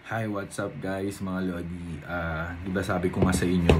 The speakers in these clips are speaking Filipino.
Hi, what's up guys mga Lodi? Di ba sabi ko nga sa inyo,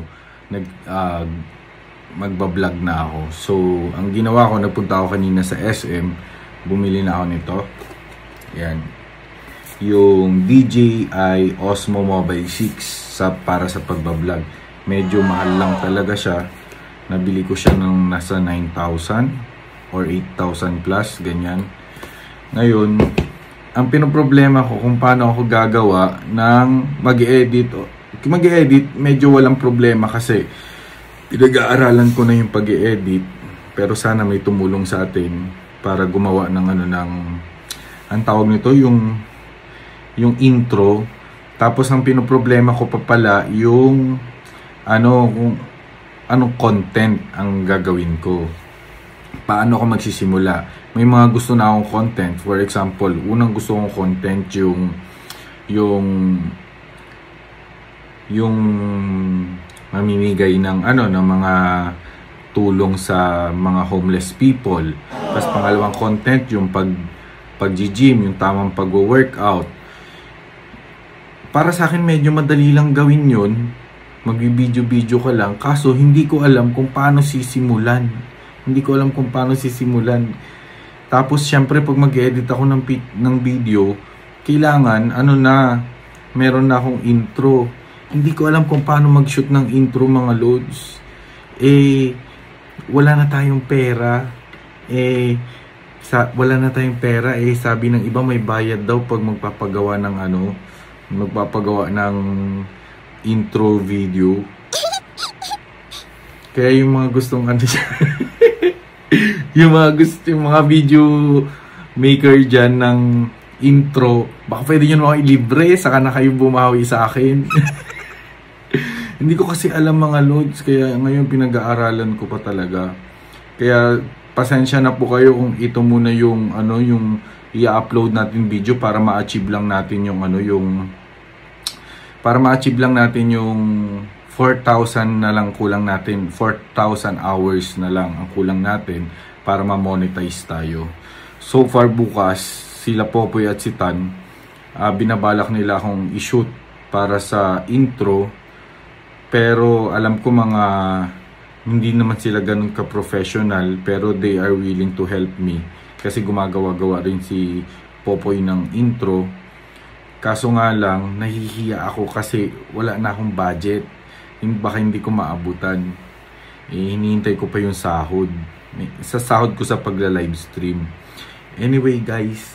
magbablog na ako. So, ang ginawa ko, nagpunta ako kanina sa SM, bumili na ako nito. Yan. Yung DJI Osmo Mobile 6 para sa pagbablog. Medyo mahal lang talaga siya. Nabili ko siya ng nasa 9,000 or 8,000 plus, ganyan. Ngayon, ang pinoproblema ko kung paano ako gagawa ng mag-edit. Mag-edit, medyo walang problema kasi pinag-aaralan ko na yung pag-edit. Pero sana may tumulong sa atin para gumawa ng ang tawag nito, yung intro. Tapos ang pinoproblema ko pa pala yung kung anong content ang gagawin ko. Paano ako magsisimula? May mga gusto na akong content. For example, unang gusto kong content yung mamimigay ng ng mga tulong sa mga homeless people. Tapos pangalawang content yung pag-gym, yung tamang pag-workout. Para sa akin medyo madali lang gawin yun. Mag-video-video ka lang. Kaso hindi ko alam kung paano sisimulan. Tapos syempre pag mag-edit ako ng video, kailangan meron na akong intro. Hindi ko alam kung paano mag-shoot ng intro mga lods. Wala na tayong pera. Sabi ng iba may bayad daw pag magpapagawa ng intro video. Kaya yung mga gustong yung mga video maker dyan ng intro, baka pwede nyo naman ilibre, saka na kayo bumawi sa akin. Hindi ko kasi alam mga loads, kaya ngayon pinag-aaralan ko pa talaga. Kaya pasensya na po kayo kung ito muna yung i-upload natin video para ma-achieve lang natin yung 4,000 na lang kulang natin, 4,000 hours na lang ang kulang natin para ma-monetize tayo. So far bukas, sila Popoy at si Tan, binabalak nila akong i-shoot para sa intro. Pero alam ko hindi naman sila ganun ka-professional, pero they are willing to help me. Kasi gumagawa-gawa rin si Popoy ng intro. Kaso nga lang, nahihiya ako kasi wala na akong budget. Baka hindi ko maabutan. Hinihintay ko pa yung sahod. Sa sahod ko sa pagla-livestream. Anyway guys,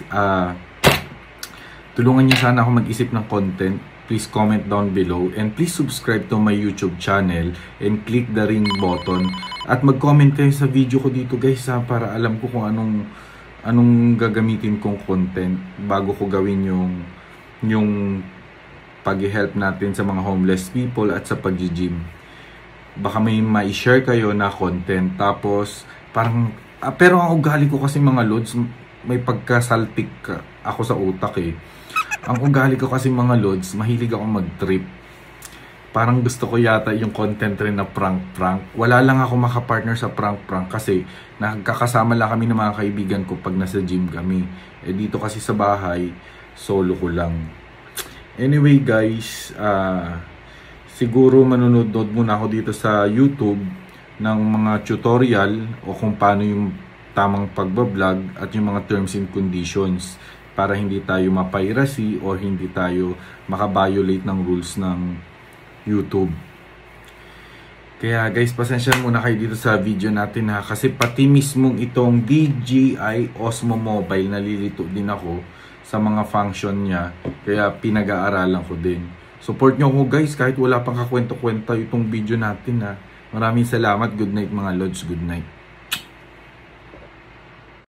tulungan niyo sana ako mag-isip ng content. Please comment down below. And please subscribe to my YouTube channel. And click the ring button. At mag-comment kayo sa video ko dito guys para alam ko kung anong gagamitin kong content bago ko gawin yung pag-help natin sa mga homeless people at sa pag-gym. Baka may ma-share kayo na content. Tapos, pero ang ugali ko kasi mga lods, may pagkasaltik ako sa utak Ang ugali ko kasi mga lods, mahilig ako mag-trip. Parang gusto ko yata yung content rin na prank-prank. Wala lang ako makapartner sa prank-prank kasi nagkakasama lang kami ng mga kaibigan ko pag nasa gym kami. Dito kasi sa bahay, solo ko lang. Anyway guys, siguro manunod muna ako dito sa YouTube ng mga tutorial o kung paano yung tamang pagbablog at yung mga terms and conditions para hindi tayo ma-piracy o hindi tayo maka-violate ng rules ng YouTube. Kaya guys, pasensya muna kayo dito sa video natin kasi pati mismong itong DJI Osmo Mobile nalilito din ako sa mga function niya, kaya pinag-aaralan ko din. Support nyo ko guys kahit wala pang kakwento-kwento itong video natin Maraming salamat. Good night mga lods, good night.